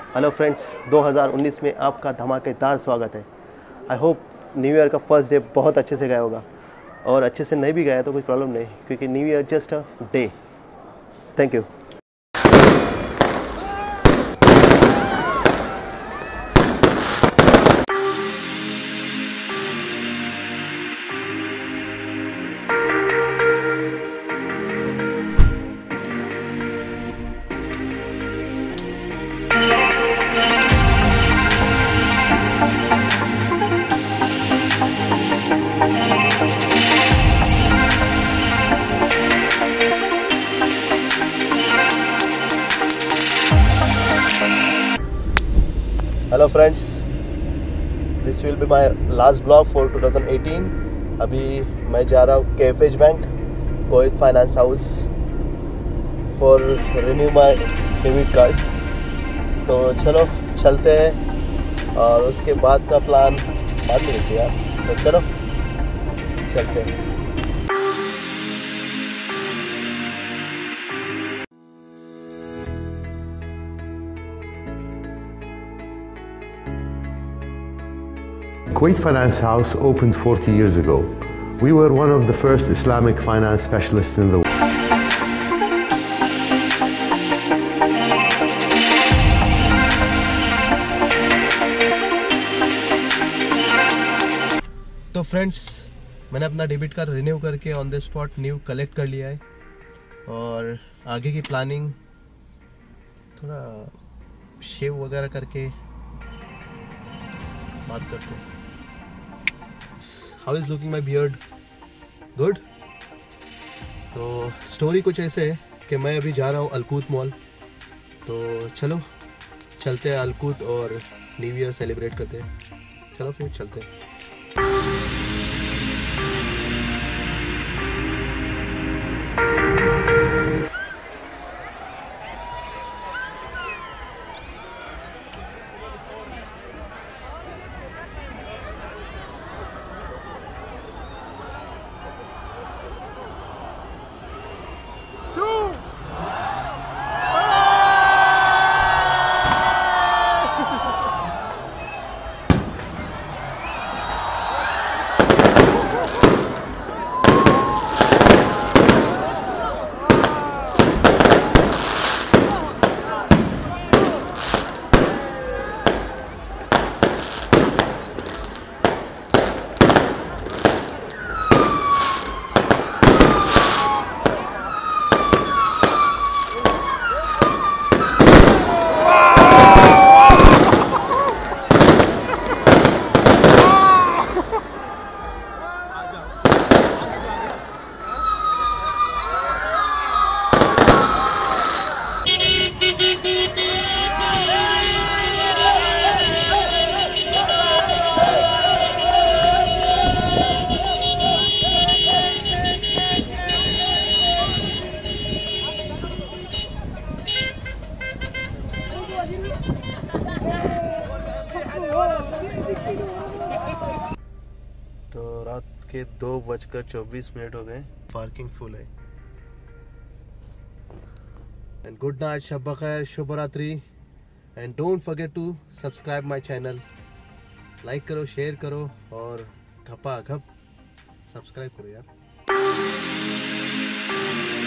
Hello friends, 2019 में आपका धमाकेदार स्वागत है। आई होप न्यू ईयर का फर्स्ट डे बहुत अच्छे से गया होगा, और अच्छे से नहीं भी गया तो कोई प्रॉब्लम नहीं, क्योंकि new year just a day. Thank you. Hello friends, this will be my last blog for 2018। अभी मैं जा रहा हूँ कैफेज बैंक कोहित finance house for renew my debit card. तो चलो चलते हैं, और उसके बाद का प्लान बाद में देखिए यार। तो चलो चलते हैं। Kuwait Finance House opened 40 years ago. We were one of the first Islamic finance specialists in the world. तो फ्रेंड्स, मैंने अपना डेबिट कार्ड रिन्यू करके on the spot new collect कर लिया है, और आगे की प्लानिंग थोड़ा शेव वगैरह करके बात करते हैं। How is looking my beard? Good. तो स्टोरी कुछ ऐसे है कि मैं अभी जा रहा हूँ अलकूत मॉल। तो चलो चलते हैं अलकूत और न्यू ईयर सेलिब्रेट करते हैं। चलो फिर चलते हैं। तो रात के 2:24 हो गए, पार्किंग फुल है। एंड गुड नाइट, शब बखैर, शुभ रात्रि। And don't forget to subscribe my channel. Like करो, शेयर करो, और घपा घप सब्सक्राइब करो यार।